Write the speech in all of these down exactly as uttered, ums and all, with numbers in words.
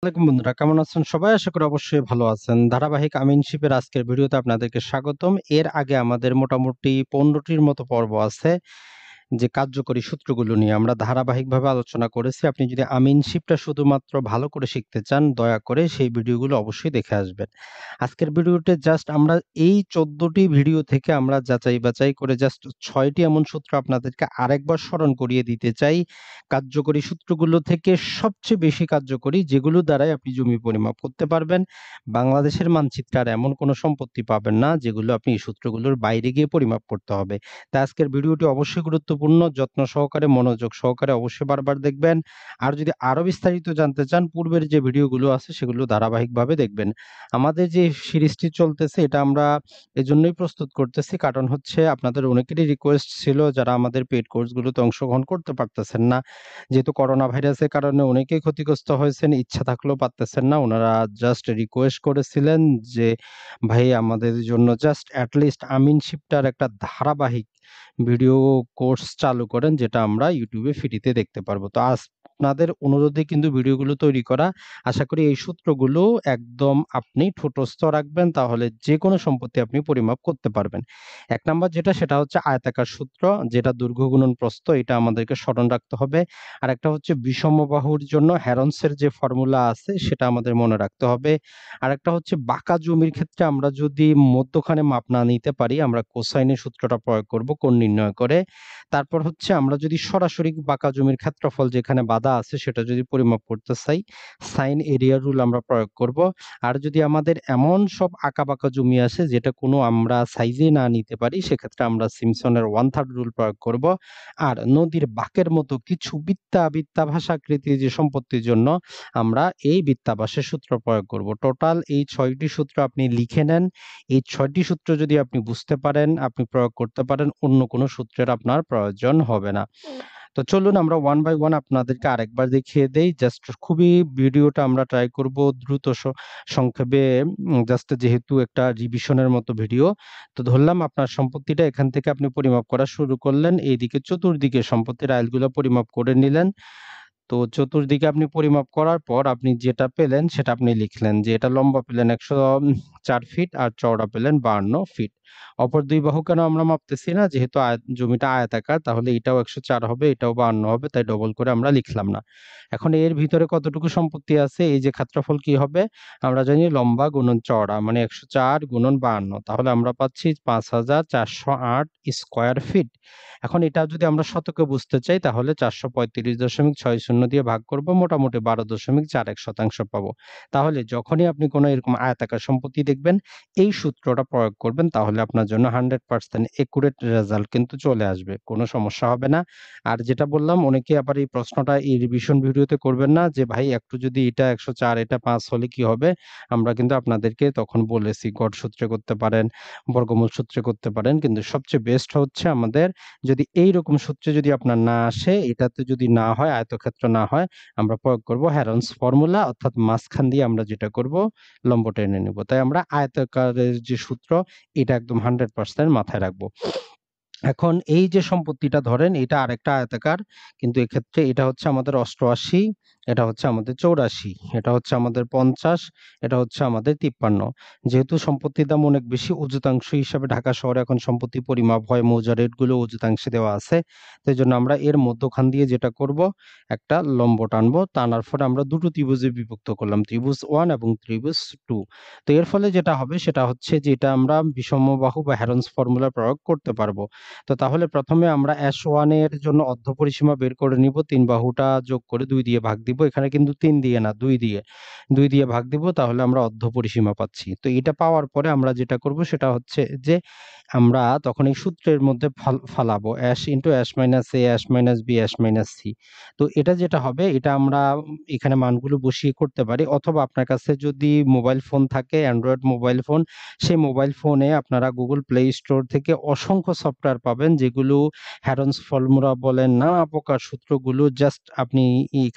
আসসালামু বন্ধুরা, কেমন আছেন সবাই? আশা করি অবশ্যই ভালো আছেন। ধারাবাহিক আমিনশিপের আজকের ভিডিওতে আপনাদেরকে স্বাগতম। এর আগে আমাদের মোটামুটি পনেরো টির মতো পর্ব আছে যে কার্যকরী সূত্রগুলো নিয়ে আমরা ধারাবাহিকভাবে আলোচনা করেছি। আপনি যদি আমিনশিপটা শুধুমাত্র ভালো করে শিখতে চান, দয়া করে সেই ভিডিওগুলো অবশ্যই দেখে আসবেন। আজকের ভিডিওতে জাস্ট আমরা এই চৌদ্দ টি ভিডিও থেকে আমরা যাচাই বাছাই করে জাস্ট ছয় টি এমন সূত্র আপনাদেরকে আরেকবার স্মরণ করিয়ে দিতে চাই। কার্যকরী সূত্রগুলো থেকে সবচেয়ে বেশি কার্যকরী, যেগুলো দ্বারাই আপনি জমি পরিমাপ করতে পারবেন। বাংলাদেশের মানচিত্রে আর এমন কোনো সম্পত্তি পাবেন না যেগুলো আপনি এই সূত্রগুলোর বাইরে গিয়ে পরিমাপ করতে হবে। তাই আজকের ভিডিওটি অবশ্যই গুরুত্বপূর্ণ, যত্ন সহকারে মনোযোগ সহকারে অবশ্যই বারবার দেখবেন। আর যদি আরো বিস্তারিত জানতে চান, পূর্বের যে ভিডিওগুলো আছে সেগুলো ধারাবাহিকভাবে দেখবেন। আমাদের যে সিরিজটি চলতেছে এটা আমরা এজন্যই প্রস্তুত করতেছি, কারণ হচ্ছে আপনাদের অনেকেরই রিকোয়েস্ট ছিল যারা আমাদের পেইড কোর্সগুলোতে অংশগ্রহণ করতে পারতেছেন না, যেহেতু করোনা ভাইরাসের কারণে অনেকেই ক্ষতিগ্রস্ত হয়েছেন, ইচ্ছা থাকলেও পারতেছেন না। ওনারা জাস্ট রিকোয়েস্ট করেছিলেন যে ভাই আমাদের জন্য জাস্ট অ্যাটলিস্ট আমিনশিপটার একটা ধারাবাহিক ভিডিও কোর্স চালু করেন, যেটা আমরা ইউটিউবে ফ্রিতে দেখতে পারবো। তো আজ আপনাদের অনুরোধে কিন্তু ভিডিওগুলো তৈরি করা। আশা করি এই সূত্রগুলো একদম আপনি ঠোঁটস্থ রাখবেন, তাহলে যেকোনো সম্পত্তি আপনি পরিমাপ করতে পারবেন। এক নাম্বার যেটা, সেটা হচ্ছে আয়তাকার সূত্র, যেটা দৈর্ঘ্য গুণন প্রস্থ, এটা আমাদেরকে স্মরণ রাখতে হবে। আরেকটা হচ্ছে বিষমবাহুর জন্য হ্যারনসের যে ফর্মুলা আছে সেটা আমাদের মনে রাখতে হবে। আরেকটা হচ্ছে বাঁকা জমির ক্ষেত্রে আমরা যদি মধ্যখানে মাপ না নিতে পারি, আমরা কোসাইনের সূত্রটা প্রয়োগ করব কোণ নির্ণয় করে। তারপর হচ্ছে আমরা যদি সরাসরি বাঁকা জমির ক্ষেত্রফল যেখানে বাঁধা আছে সেটা যদি পরিমাপ করতে চাই, সাইন এরিয়া রুল আমরা প্রয়োগ করব। আর যদি আমাদের এমন সব আঁকাবাঁকা জমি আছে যেটা কোনো আমরা সাইজে না নিতে পারি, সেক্ষেত্রে আমরা সিমসনের ওয়ান থার্ড রুল প্রয়োগ করব। আর নদীর বাঁকের মতো কিছু বৃত্তা বৃত্তাভাসাকৃতির যে সম্পত্তির জন্য আমরা এই বৃত্তাভাসের সূত্র প্রয়োগ করব। টোটাল এই ছয়টি সূত্র আপনি লিখে নেন। এই ছয়টি সূত্র যদি আপনি বুঝতে পারেন, আপনি প্রয়োগ করতে পারেন, অন্য কোনো সূত্রের আপনার প্রয়োজন হবে না। তো চলুন আমরা ওয়ান বাই ওয়ান আপনাদেরকে আরেকবার দেখিয়ে দেই। জাস্ট খুবই ভিডিওটা আমরা ট্রাই করব দ্রুত সংক্ষেপে, জাস্ট যেহেতু একটা রিভিশনের মতো ভিডিও। তো ধরলাম আপনার সম্পত্তিটা এখান থেকে আপনি পরিমাপ করা শুরু করলেন, এইদিকে চতুর্দিকে সম্পত্তির আইলগুলো পরিমাপ করে নিলেন। তো চতুর্দিকে আপনি পরিমাপ করার পর আপনি যেটা পেলেন সেটা আপনি লিখলেন যে এটা লম্বা পেলেন একশো চার ফিট আর চওড়া পেলেন বাহান্ন ফিট। অপর দুই বাহু কেন আমরা মাপতেছি না, যেহেতু জমিটা আয়তাকার, তাহলে এটাও একশো চার হবে, এটাও বাহান্ন হবে, তাই ডবল করে আমরা লিখলাম না। এখন এর ভিতরে কতটুকু সম্পত্তি আছে, এই যে ক্ষেত্রফল কি হবে, আমরা জানি লম্বা গুণন চওড়া মানে একশো চার গুণন বাহান্ন, তাহলে আমরা পাচ্ছি পাঁচ হাজার চারশো আট স্কোয়ার ফিট। এখন এটা যদি আমরা শতকে বুঝতে চাই, তাহলে চারশো পঁয়ত্রিশ দশমিক ছয় শূন্য দিয়ে ভাগ করব, মোটামুটি বারো দশমিক চার এক শতাংশ পাবো। তাহলে যখনই আপনি কোনো এরকম আয়তাকার সম্পত্তি দেখবেন, এই সূত্রটা প্রয়োগ করবেন, তাহলে আপনার জন্য হান্ড্রেড পার্সেন্ট একুরেট রেজাল্ট কিন্তু চলে আসবে, কোনো সমস্যা হবে না। আর যেটা বললাম, অনেকে আবার এই প্রশ্নটা এই রিভিশন ভিডিওতে করবেন না যে ভাই একটু যদি এটা একশো চার এটা পাঁচ হলে কি হবে। আমরা কিন্তু আপনাদেরকে তখন বলেছি গড় সূত্রে করতে পারেন, বর্গমূল সূত্রে করতে পারেন, কিন্তু সবচেয়ে বেস্ট হচ্ছে আমাদের যদি এইরকম সূত্রে যদি আপনার না আসে, এটাতে যদি না হয়, আয়তক্ষেত্র না হয়, আমরা প্রয়োগ করব হ্যারনস ফর্মুলা, অর্থাৎ মাঝখান দিয়ে আমরা যেটা করব লম্ব টেনে নেব। তাই আমরা আয়তাকারের যে সূত্র এটা একদম হান্ড্রেড পার্সেন্ট মাথায় রাখবো। এখন এই যে সম্পত্তিটা ধরেন এটা আরেকটা আয়তাকার, কিন্তু এক্ষেত্রে এটা হচ্ছে আমাদের অষ্টআশি, এটা হচ্ছে আমাদের চৌরাশি, এটা হচ্ছে আমাদের পঞ্চাশ, এটা হচ্ছে আমাদের তিপ্পান্ন। যেহেতু সম্পত্তির দাম অনেক বেশি, উচ্চতাংশ হিসাবে ঢাকা শহরে এখন সম্পত্তি পরিমাপ হয়, মৌজা রেটগুলো উচ্চতাংশে দেওয়া আছে। সেই জন্য আমরা এর মধ্যখান দিয়ে যেটা করব, একটা লম্ব টানবো, টানার পরে আমরা দুটো ত্রিভুজে বিভক্ত করলাম, ত্রিভুজ ওয়ান এবং ত্রিভুজ টু। তো এর ফলে যেটা হবে সেটা হচ্ছে যে এটা আমরা বিষমবাহু বা হ্যারনস ফর্মুলা প্রয়োগ করতে পারবো। তো তাহলে প্রথমে আমরা এস ওয়ান এর জন্য অর্ধ পরিসীমা বের করে নিব, তিন বাহুটা যোগ করে দুই দিয়ে ভাগ দিব, এখানে কিন্তু তিন দিয়ে না দুই দিয়ে দুই দিয়ে ভাগ দিব, তাহলে আমরা অর্ধ পরিসীমা পাচ্ছি। তো এটা পাওয়ার পরে আমরা যেটা করব সেটা হচ্ছে যে আমরা তখন এই সূত্রের মধ্যে ফালাবো S into S minus A S minus B S minus C. তো এটা যেটা হবে এটা আমরা এখানে মানগুলো বসিয়ে করতে পারি, অথবা আপনার কাছে যদি মোবাইল ফোন থাকে, অ্যান্ড্রয়েড মোবাইল ফোন, সেই মোবাইল ফোনে আপনারা গুগল প্লে স্টোর থেকে অসংখ্য সফটওয়্যার পাবেন যেগুলো হ্যারনস ফর্মুলা বলেন, নানা প্রকার সূত্রগুলো জাস্ট আপনি এখানে যদি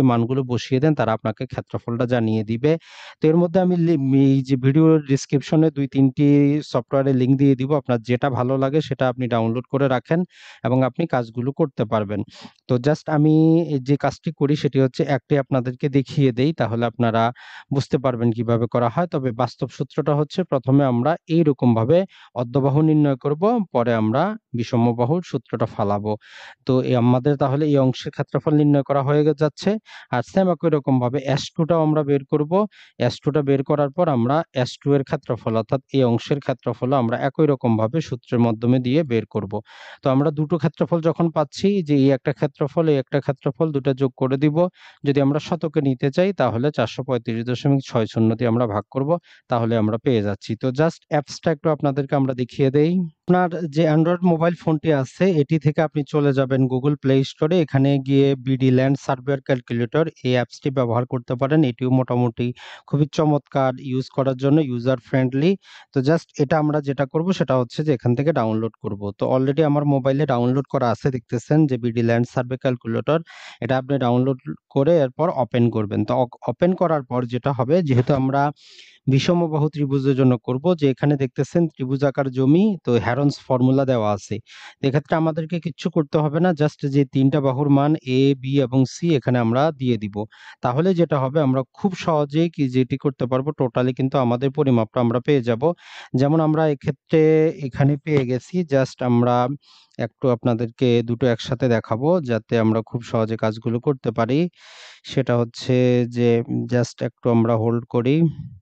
মানগুলো বসিয়ে দেন তারা আপনাকে ক্ষেত্রফলটা জানিয়ে দিবে। তো এর মধ্যে আমি লি এই যে ভিডিওর ডেসক্রিপশনে দুই তিন টি সফটওয়্যারের লিংক দিয়ে দিব। আপনার যেটা ভালো লাগে সেটা আপনি ডাউনলোড করে রাখেন এবং আপনি কাজগুলো করতে পারবেন। তো জাস্ট আমি এই যে কাজটি করি সেটি হচ্ছে একটি আপনাদেরকে দেখিয়ে দেই, তাহলে আপনারা বুঝতে পারবেন কিভাবে করা হয়। তবে বাস্তব সূত্রটা হচ্ছে প্রথমে আমরা এইরকমভাবে অর্ধবাহু নির্ণয় করব, পরে আমরা বিষমবাহুর সূত্রটা ফালাবো। তো এ আমাদের তাহলে এই অংশের ক্ষেত্রফল নির্ণয় করা হয়ে গে যাচ্ছে। আর সেম একই রকমভাবে এস টু টাও আমরা বের করব। এস টু টা বের করার পর আমরা এস টু এর ক্ষেত্রফল অর্থাৎ এই অংশের ক্ষেত্রফলও আমরা একই রকমভাবে সূত্রের মাধ্যমে দিয়ে বের করব। তো আমরা দুটো ক্ষেত্রফল যখন পাচ্ছি যে এই একটা ক্ষেত্রফল, এই একটা ক্ষেত্রফল দুটো যোগ করে দিব। যদি আমরা শতকে নিতে চাই তাহলে চারশো পঁয়ত্রিশ দশমিক ছয় শূন্য দিয়ে আমরা ভাগ করব। তাহলে আমরা পেয়ে যাচ্ছি। তো জাস্ট অ্যাপসটা একটু আপনাদেরকে আমরা দেখিয়ে দেই। আপনার যে অ্যান্ড্রয়েড মোবাইল ফোনটি আছে এটি থেকে আপনি চলে যাবেন Google Play Store এ। এখানে গিয়ে বিডি ল্যান্ড সার্ভেয়ার ক্যালকুলেটর এই অ্যাপসটি ব্যবহার করতে পারেন। এটিও মোটামুটি খুবই চমৎকার, ইউজ করার জন্য ইউজার ফ্রেন্ডলি। তো জাস্ট এটা আমরা যেটা করব সেটা হচ্ছে যে এখান থেকে ডাউনলোড করব। তো অলরেডি আমার মোবাইলে ডাউনলোড করা আছে, দেখতেছেন যে বিডি ল্যান্ড সার্ভে ক্যালকুলেটর। এটা আপনি ডাউনলোড করে এরপর ওপেন করবেন। তো ওপেন করার পর যেটা হবে, যেহেতু আমরা বিষমবাহু ত্রিভুজের জন্য করব, যে এখানে দেখতেছেন ত্রিভুজাকার জমি, তো হ্যারনস ফর্মুলা দেওয়া আছে। তো এক্ষেত্রে আমাদেরকে কিচ্ছু করতে হবে না, জাস্ট যে তিনটা বাহুর মান এ বি এবং সি এখানে আমরা দিয়ে দিব। তাহলে যেটা হবে আমরা খুব সহজেই কি যেটি করতে পারবো, টোটালি কিন্তু আমাদের পরিমাপটা আমরা পেয়ে যাব। যেমন আমরা এক্ষেত্রে এখানে পেয়ে গেছি, জাস্ট আমরা একটু আপনাদেরকে দুটো একসাথে দেখাবো যাতে আমরা খুব সহজে কাজগুলো করতে পারি। সেটা হচ্ছে যে জাস্ট একটু আমরা হোল্ড করি।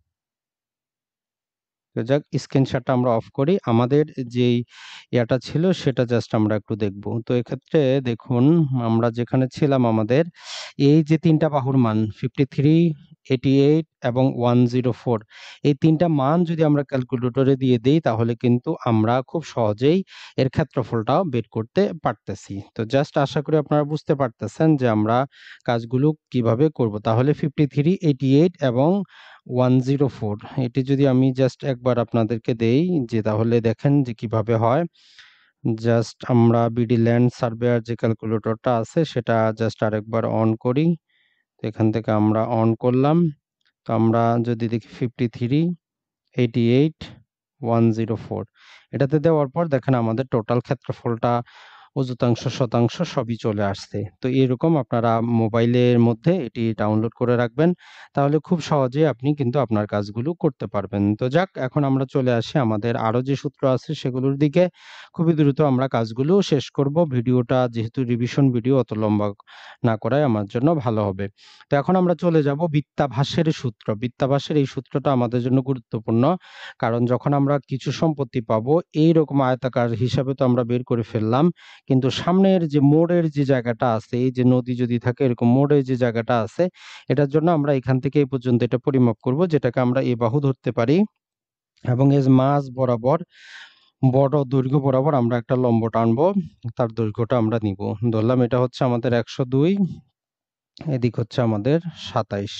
তো যাক, স্ক্রিনশটটা আমরা অফ করি। আমাদের যেই ইয়াটা ছিল সেটা জাস্ট আমরা একটু দেখব। তো এক্ষেত্রে দেখুন, আমরা যেখানে ছিলাম আমাদের এই যে তিনটা বাহুর মান ফিফটি থ্রি, এইটি এইট এবং ওয়ান জিরো ফোর, এই তিনটা মান যদি আমরা ক্যালকুলেটরে দিয়ে দেই তাহলে কিন্তু আমরা খুব সহজেই এর ক্ষেত্রফলটাও বের করতে পারতেছি। তো জাস্ট আশা করি আপনারা বুঝতে পারতেছেন যে আমরা কাজগুলো কিভাবে করব। তাহলে ফিফটি থ্রি, এইটি এইট এবং ওয়ান জিরো ফোর, এটি যদি আমি জাস্ট একবার আপনাদেরকে দেই যে তাহলে দেখেন যে কিভাবে হয়। জাস্ট আমরা বিডি ল্যান্ড সার্ভেয়ার যে ক্যালকুলেটরটা আছে সেটা জাস্ট আরেকবার অন করি। তো এখান থেকে আমরা অন করলাম। তো আমরা যদি দেখি fifty three, eighty eight, one zero four, এটাতে দেওয়ার পর দেখেন আমাদের টোটাল ক্ষেত্রফলটা অযুতাংশ শতাংশ সবই চলে আসছে। তো এরকম আপনারা মোবাইলের মধ্যে এটি ডাউনলোড করে রাখবেন। তাহলে খুব সহজে আপনি কিন্তু আপনার কাজগুলো করতে পারবেন। তো যাক, এখন আমরা চলে আসি আমাদের আরো যে সূত্র আছে সেগুলোর দিকে। খুবই দ্রুত আমরা কাজগুলো শেষ করব। ভিডিওটা যেহেতু রিভিশন ভিডিও, অত লম্বা না করাই আমার জন্য ভালো হবে। তো এখন আমরা চলে যাব বৃত্তাভাসের সূত্র। বৃত্তাভাসের এই সূত্রটা আমাদের জন্য গুরুত্বপূর্ণ। কারণ যখন আমরা কিছু সম্পত্তি পাবো এইরকম আয়তাকার হিসাবে তো আমরা বের করে ফেললাম। কিন্তু সামনের যে মোড়ের যে জায়গাটা আছে, এই যে নদী যদি থাকে এরকম মোড়ের যে জায়গাটা আছে, এটার জন্য আমরা এখান থেকে এই পর্যন্ত এটা পরিমাপ করব, যেটাকে আমরা এই বাহু ধরতে পারি এবং এর মাঝ বরাবর বড় দৈর্ঘ্য বরাবর আমরা একটা লম্ব টানবো। তার দৈর্ঘ্যটা আমরা নিব। ধরলাম এটা হচ্ছে আমাদের একশো দুই, এদিক হচ্ছে আমাদের সাতাইশ।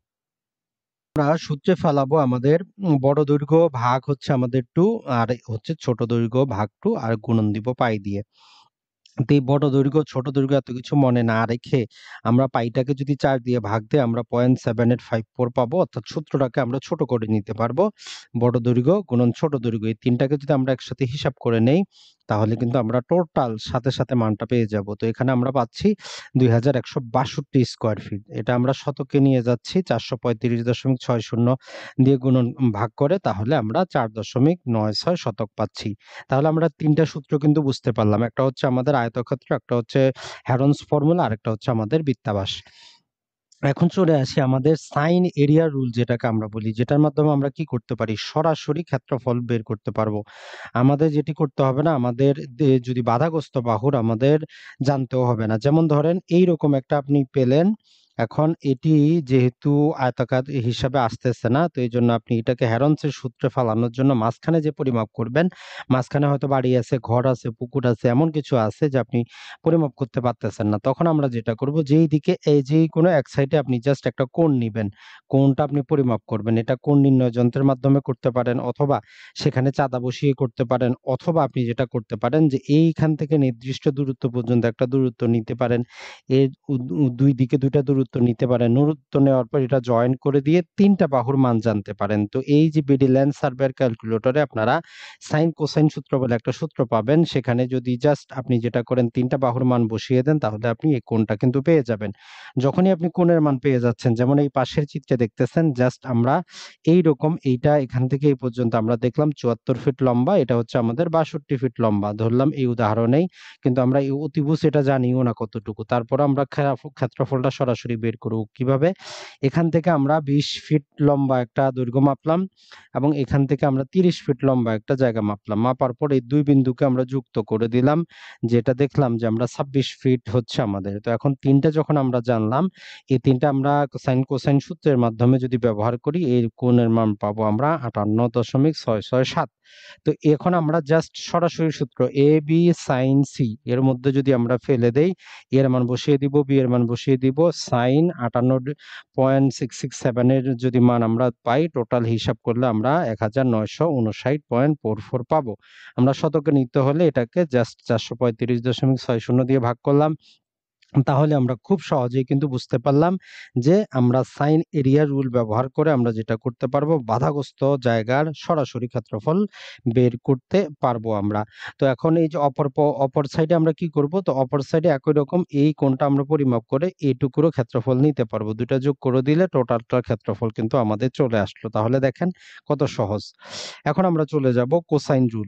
আমরা সূত্রে ফেলাবো আমাদের উম বড় দৈর্ঘ্য ভাগ হচ্ছে আমাদের টু, আর হচ্ছে ছোট দৈর্ঘ্য ভাগ টু, আর গুণন দিব পাই দিয়ে। তো এই বড় দৈর্ঘ্য ছোট দৈর্ঘ্য এত কিছু মনে না রেখে আমরা পাইটাকে যদি চার দিয়ে ভাগ দেই আমরা point seven eight five four পাবো, অর্থাৎ সূত্রটাকে আমরা ছোট করে নিতে পারবো। বড় দৈর্ঘ্য গুণন ছোট দৈর্ঘ্য, এই তিনটাকে যদি আমরা একসাথে হিসাব করে নেই তাহলে কিন্তু আমরা টোটাল সাথে সাথে মানটা পেয়ে যাব। তো এখানে আমরা পাচ্ছি দুই হাজার একশো বাষট্টি স্কোয়ার ফিট। এটা আমরা শতকে নিয়ে যাচ্ছি চারশো পঁয়ত্রিশ দশমিক ছয় শূন্য দিয়ে গুণন ভাগ করে, তাহলে আমরা চার দশমিক নয় ছয় শতক পাচ্ছি। তাহলে আমরা তিনটা সূত্র কিন্তু বুঝতে পারলাম। একটা হচ্ছে আমাদের আয়তক্ষেত্র, একটা হচ্ছে হ্যারনস ফর্মুলা, আরেকটা হচ্ছে আমাদের বৃত্তাভাস। এখন চলে আসি আমাদের সাইন এরিয়া রুল, যেটাকে আমরা বলি, যেটার মাধ্যমে আমরা কি করতে পারি, সরাসরি ক্ষেত্রফল বের করতে পারবো। আমাদের যেটি করতে হবে না, আমাদের দে- যদি বাধাগ্রস্ত বাহুর আমাদের জানতেও হবে না। যেমন ধরেন এইরকম একটা আপনি পেলেন, এখন এটি যেহেতু আয়তাকার হিসাবে আসতেছে না, তো এই জন্য আপনি এটাকে হ্যারনসের সূত্রে ফালানোর জন্য মাঝখানে যে পরিমাপ করবেন, মাঝখানে হয়তো বাড়ি আছে, ঘর আছে, পুকুর আছে, এমন কিছু আছে যে আপনি পরিমাপ করতে পারতেছেন না। তখন আমরা যেটা করব, যেই দিকে এই যেই কোনো এক সাইডে আপনি জাস্ট একটা কোণ নিবেন, কোণটা আপনি পরিমাপ করবেন। এটা কোণ নির্ণয় যন্ত্রের মাধ্যমে করতে পারেন, অথবা সেখানে চাঁদা বসিয়ে করতে পারেন, অথবা আপনি যেটা করতে পারেন যে এইখান থেকে নির্দিষ্ট দূরত্ব পর্যন্ত একটা দূরত্ব নিতে পারেন। এর উ- উ- দুই দিকে দুইটা দূরত্ব দূরত্ব নিতে পারেন। দূরত্ব নেওয়ার পর এটা জয়েন করে দিয়ে তিনটা বাহুর মান জানতে পারেন। তো এই যে বিডি লেন্স সার্ভের ক্যালকুলেটরে আপনারা সাইন কোসাইন সূত্র বলে একটা সূত্র পাবেন। সেখানে যদি জাস্ট আপনি যেটা করেন তিনটা বাহুর মান বসিয়ে দেন তাহলে আপনি এই কোণটা কিন্তু পেয়ে যাবেন। যখনই আপনি কোণের মান পেয়ে যাচ্ছেন, যেমন এই পাশের চিত্রে দেখতেছেন, জাস্ট আমরা এইরকম এইটা এখান থেকে এই পর্যন্ত আমরা দেখলাম চুয়াত্তর ফিট লম্বা, এটা হচ্ছে আমাদের বাষট্টি ফিট লম্বা ধরলাম এই উদাহরণেই। কিন্তু আমরা এই অতিভুজ এটা জানিও না কতটুকু। তারপর আমরা ক্ষেত্রফলটা সরাসরি বের করব কিভাবে? এখান থেকে আমরা বিশ ফিট লম্বা একটা দৈর্ঘ্য মাপলাম এবং এখান থেকে আমরা তিরিশ ফিট লম্বা একটা জায়গা মাপলাম। মাপার পর এই দুই বিন্দুকে আমরা যুক্ত করে দিলাম, যেটা দেখলাম যে আমরা ছাব্বিশ ফিট হচ্ছে আমাদের। তো এখন তিনটা যখন আমরা জানলাম, এই তিনটা আমরা সাইন কোসাইন সূত্রের মাধ্যমে যদি ব্যবহার করি এই কোণের মান পাবো আমরা আটান্ন দশমিক ছয় ছয় সাত। তো এখন আমরা জাস্ট সরাসরি সূত্র এ বি সাইন সি এর মধ্যে যদি আমরা ফেলে দেই, এর মান বসিয়ে দিব, বি এর মান বসিয়ে দিব, সাইন আটান্ন পয়েন্ট সিক্স সিক্স সেভেন এর যদি মান আমরা পাই, টোটাল হিসাব করলে আমরা এক হাজার নয়শো উনষাট পয়েন্ট ফোর ফোর পাবো। আমরা শতকে নিতে হলে এটাকে জাস্ট চারশো পঁয়ত্রিশ দশমিক ছয় শূন্য দিয়ে ভাগ করলাম। তাহলে আমরা খুব সহজেই কিন্তু বুঝতে পারলাম যে আমরা সাইন এরিয়া রুল ব্যবহার করে আমরা যেটা করতে পারবো, বাধাগ্রস্ত জায়গার সরাসরি ক্ষেত্রফল বের করতে পারবো আমরা। তো এখন এই যে অপর অপর সাইডে আমরা কি করব? তো অপর সাইডে একই রকম এই কোণটা আমরা পরিমাপ করে এইটুকুরও ক্ষেত্রফল নিতে পারবো। দুটা যোগ করে দিলে টোটালটার ক্ষেত্রফল কিন্তু আমাদের চলে আসলো। তাহলে দেখেন কত সহজ। এখন আমরা চলে যাব কোসাইন রুল।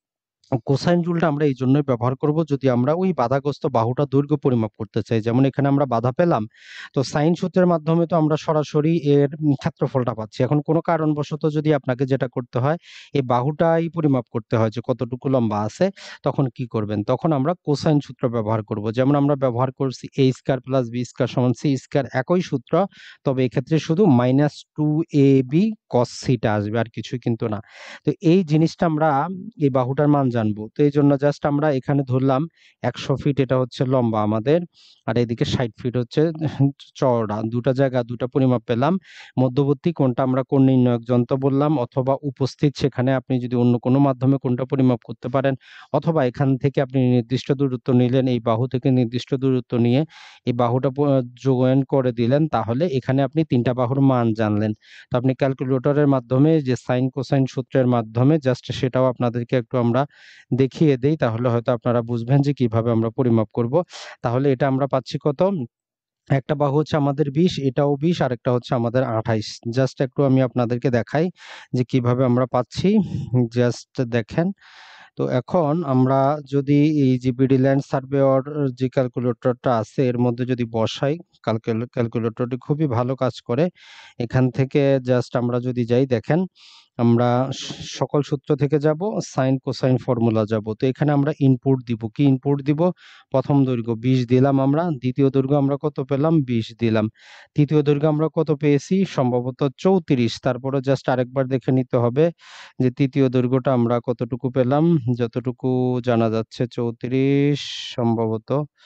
কোসাইন রুলটা আমরা এই জন্যই ব্যবহার করব যদি আমরা ওই বাধাগ্রস্ত বাহুটা দৈর্ঘ্য পরিমাপ করতে চাই। যেমন এখানে আমরা বাধা পেলাম, তো সাইন সূত্রের মাধ্যমে তো আমরা সরাসরি এর ক্ষেত্রফলটা পাচ্ছি। এখন কোনো কারণবশত যদি আপনাকে যেটা করতে হয় এই বাহুটাই পরিমাপ করতে হয় যে কতটুকু লম্বা আছে, তখন কি করবেন? তখন আমরা কোসাইন সূত্র ব্যবহার করব। যেমন আমরা ব্যবহার করছি A square plus B square সমান সি স্কয়ার, একই সূত্র, তবে এক্ষেত্রে শুধু minus two A B cos theta আসবে, আর কিছুই কিন্তু না। তো এই জিনিসটা আমরা এই বাহুটার মান জানবো। তো এই জন্য জাস্ট আমরা এখানে ধরলাম একশো ফিট, এটা হচ্ছে লম্বা আমাদের, আর এদিকে ষাট ফিট হচ্ছে চওড়া। দুটা জায়গা দুটা পরিমাপ পেলাম। মধ্যবর্তী কোণটা আমরা কোণ নির্ণায়ক যন্ত্র বললাম, অথবা উপস্থিত সেখানে আপনি যদি অন্য কোনো মাধ্যমে কোণটা পরিমাপ করতে পারেন, অথবা এখান থেকে আপনি নির্দিষ্ট দূরত্ব নিলেন, এই বাহু থেকে নির্দিষ্ট দূরত্ব নিয়ে এই বাহুটা যোগায়ন করে দিলেন, তাহলে এখানে আপনি তিনটা বাহুর মান জানলেন। তো আপনি ক্যালকুলেটরের মাধ্যমে যে সাইন কোসাইন সূত্রের মাধ্যমে জাস্ট সেটাও আপনাদেরকে একটু আমরা দেখিয়ে দেই, তাহলে হয়তো আপনারা বুঝবেন যে কিভাবে আমরা পরিমাপ করব। তাহলে এটা আমরা পাচ্ছি কত? একটা বাহু হচ্ছে আমাদের বিশ, এটাও বিশ, আর একটা হচ্ছে আমাদের আঠাইশ। জাস্ট একটু আমি আপনাদেরকে দেখাই যে কিভাবে আমরা পাচ্ছি। জাস্ট দেখেন। তো এখন আমরা যদি এই যে বিডি ল্যান্ড সার্ভেয়র যে ক্যালকুলেটরটা আছে এর মধ্যে যদি বসাই, ক্যালকুলেটরটি খুবই ভালো কাজ করে। এখান থেকে জাস্ট আমরা যদি যাই, দেখেন আমরা সকল সূত্র থেকে যাব, সাইন কোসাইন ফর্মুলা যাব। তো এখানে আমরা ইনপুট দিব, কি ইনপুট দিব? প্রথম দৈর্ঘ্য বিশ দিলাম আমরা, দ্বিতীয় দৈর্ঘ্য আমরা কত পেলাম? বিশ দিলাম, তৃতীয় দৈর্ঘ্য আমরা কত পেয়েছি? সম্ভবত চৌত্রিশ। তারপরে জাস্ট আরেকবার দেখে নিতে হবে যে তৃতীয় দৈর্ঘ্যটা আমরা কতটুকু পেলাম। যতটুকু জানা যাচ্ছে চৌত্রিশ সম্ভবত।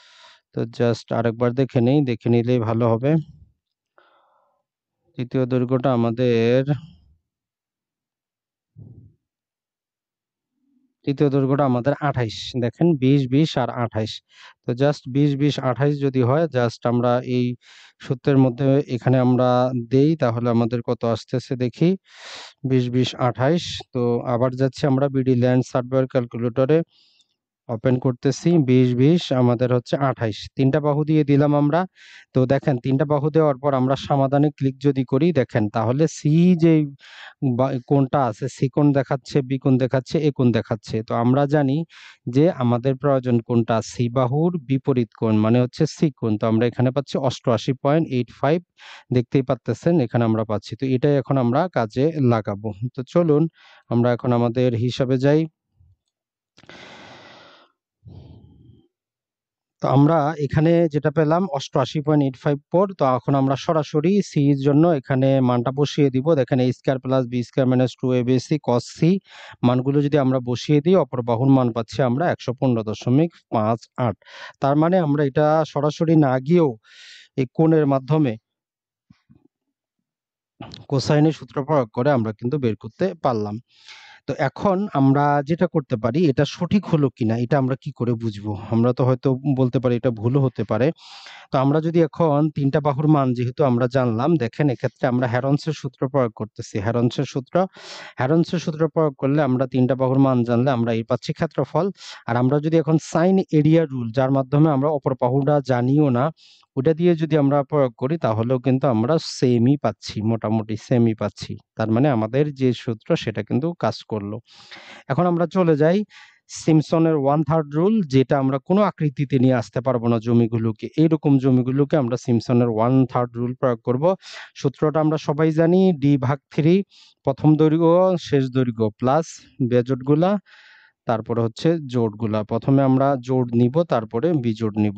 তো জাস্ট আরেকবার দেখে নেই, দেখে নিলেই ভালো হবে। তৃতীয় দৈর্ঘ্যটা আমাদের তৃতীয় দৈর্ঘ্যটা আমাদের আঠাইশ। দেখেন বিশ বিশ আর আঠাইশ। তো জাস্ট বিশ বিশ আঠাইশ যদি হয়, জাস্ট আমরা এই সূত্রের মধ্যে এখানে আমরা দেই, তাহলে আমাদের কত আসতেছে দেখি। বিশ বিশ আঠাইশ। তো আবার যাচ্ছি আমরা বিডি ল্যান্ড সার্ভেয়ার ক্যালকুলেটরে, ওপেন করতেছি, বিশ বিশ আমাদের হচ্ছে আঠাইশ। তিনটা বাহু দিয়ে দিলাম আমরা। তো দেখেন তিনটা বাহু দেওয়ার পর আমরা সমাধানে ক্লিক যদি করি, দেখেন তাহলে সি যে কোণটা আছে, সি কোণ দেখাচ্ছে, বি কোণ দেখাচ্ছে, এ কোণ দেখাচ্ছে। তো আমরা জানি যে আমাদের প্রয়োজন কোণটা, সি বাহুর বিপরীত কোণ মানে হচ্ছে সি কোণ। তো আমরা এখানে পাচ্ছি অষ্টআশি পয়েন্ট এইট ফাইভ, দেখতেই পাচ্তেছেন এখানে আমরা পাচ্ছি। তো এটাই এখন আমরা কাজে লাগাবো। তো চলুন আমরা এখন আমাদের হিসাবে যাই। তো আমরা এখানে যেটা পেলাম অষ্টআশি পয়েন্ট এইট ফাইভ ফোর। তো এখন আমরা সরাসরি সি এর জন্য এখানে মানটা বসিয়ে দিব। দেখেন a square plus B square minus two A B C cos C, মানগুলো যদি আমরা বসিয়ে দিই, অপর বাহুর মান পাচ্ছি আমরা একশো পনেরো দশমিক পাঁচ আট। তার মানে আমরা এটা সরাসরি না গিয়েও এই কোণের মাধ্যমে কোসাইনের সূত্র প্রয়োগ করে আমরা কিন্তু বের করতে পারলাম। তো এখন আমরা যেটা করতে পারি, এটা সঠিক হলো কিনা এটা আমরা কি করে বুঝবো? আমরা তো হয়তো বলতে পারি এটা ভুলও হতে পারে। তো আমরা যদি এখন তিন টা বাহুর মান যেহেতু আমরা জানলাম, দেখেন এক্ষেত্রে আমরা হেরনসের সূত্র প্রয়োগ করতেছি। হেরনসের সূত্র হেরনসের সূত্র প্রয়োগ করলে আমরা তিন টা বাহুর মান জানলে আমরা এই পাচ্ছি ক্ষেত্রফল। আর আমরা যদি এখন সাইন এরিয়া রুল, যার মাধ্যমে আমরা অপর বাহুটা জানিও না, ওটা দিয়ে যদি আমরা প্রয়োগ করি তাহলেও কিন্তু আমরা সেমই পাচ্ছি, মোটামুটি সেমই পাচ্ছি। তার মানে আমাদের যে সূত্র সেটা কিন্তু কাজ করলো। এখন আমরা চলে যাই সিম্পসনের ওয়ান থার্ড রুল, যেটা আমরা কোনো আকৃতিতে নিয়ে আসতে পারবো না জমিগুলোকে। এইরকম জমিগুলোকে আমরা সিম্পসনের ওয়ান থার্ড রুল প্রয়োগ করব। সূত্রটা আমরা সবাই জানি, ডি ভাগ থ্রি, প্রথম দৈর্ঘ্য শেষ দৈর্ঘ্য প্লাস বেজোড়গুলা, তারপরে হচ্ছে জোড়গুলা। প্রথমে আমরা জোড় নিব, তারপরে বিজোড় নিব।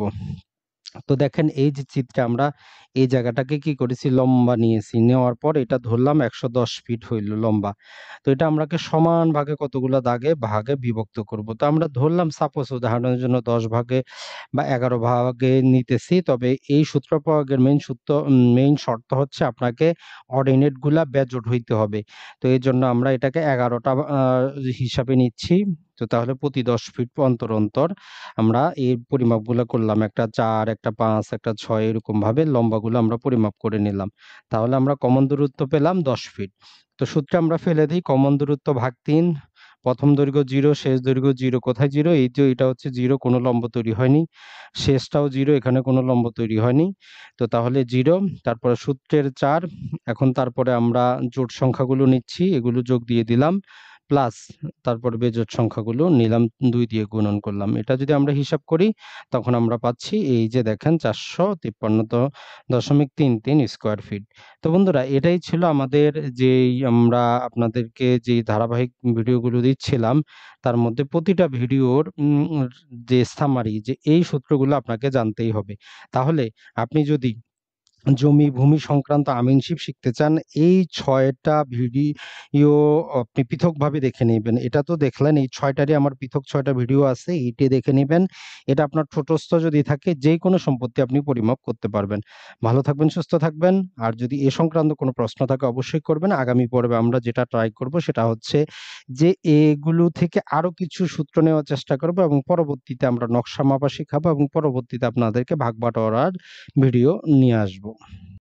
তো দেখেন এই যে চিত্রে আমরা এই জায়গাটাকে কি করেছি, লম্বা নিয়েছি, নেওয়ার পর এটা ধরলাম একশো দশ ফিট হইল লম্বা। তো এটা আমরাকে সমান ভাগে কতগুলো দাগে ভাগে বিভক্ত করব। তো আমরা ধরলাম সাপোজ উদাহরণের জন্য দশ ভাগে বা এগারো ভাগে নিতেছি। তবে এই সূত্র প্রয়োগের মেইন সূত্র মেইন শর্ত হচ্ছে আপনাকে অর্ডিনেট গুলা বেজোড় হইতে হবে। তো এই জন্য আমরা এটাকে এগারোটা আহ, হিসাবে নিচ্ছি। তো তাহলে প্রতি দশ ফিট অন্তর অন্তর আমরা এই পরিমাপগুলো করলাম, একটা চার, একটা পাঁচ, একটা ছয়, এরকম ভাবে লম্বাগুলো আমরা পরিমাপ করে নিলাম। তাহলে আমরা কমন দূরত্ব পেলাম দশ ফিট। তো সূত্রে আমরা ফেলে দিই, কমন দূরত্ব ভাগ তিন, প্রথম দৈর্ঘ্য জিরো, শেষ দৈর্ঘ্য জিরো। কোথায় জিরো? এই যে এটা হচ্ছে জিরো, কোনো লম্ব তৈরি হয়নি। শেষটাও জিরো, এখানে কোনো লম্ব তৈরি হয়নি। তো তাহলে জিরো, তারপরে সূত্রের চার। এখন তারপরে আমরা জোট সংখ্যাগুলো নিচ্ছি, এগুলো যোগ দিয়ে দিলাম, প্লাস তারপরে বেজোড় সংখ্যাগুলো নিলাম, দুই দিয়ে গুণন করলাম। এটা যদি আমরা হিসাব করি তখন আমরা পাচ্ছি এই যে দেখেন চারশো তিপ্পান্ন দশমিক তিন তিন স্কোয়ার ফিট। তো বন্ধুরা, এটাই ছিল আমাদের যেই আমরা আপনাদেরকে যে ধারাবাহিক ভিডিওগুলো দিচ্ছিলাম, তার মধ্যে প্রতিটা ভিডিওর উম, যে সামারি, যে এই সূত্রগুলো আপনাকে জানতেই হবে। তাহলে আপনি যদি জমি ভূমি সংক্রান্ত আমিনশিপ শিখতে চান, এই ছয়টা ভিডিও আপনি পৃথকভাবে দেখে নেবেন। এটা তো দেখলেন, এই ছয়টারই আমার পৃথক ছয়টা ভিডিও আছে, এইটি দেখে নেবেন। এটা আপনার ঠোঁটস্থ যদি থাকে, যে কোনো সম্পত্তি আপনি পরিমাপ করতে পারবেন। ভালো থাকবেন, সুস্থ থাকবেন। আর যদি এ সংক্রান্ত কোনো প্রশ্ন থাকে অবশ্যই করবেন। আগামী পর্বে আমরা যেটা ট্রাই করব সেটা হচ্ছে যে এগুলো থেকে আরো কিছু সূত্র নেওয়ার চেষ্টা করব, এবং পরবর্তীতে আমরা নকশা মাপা শিখাবো, এবং পরবর্তীতে আপনাদেরকে ভাগ বাটোয়ারার ভিডিও নিয়ে আসবো।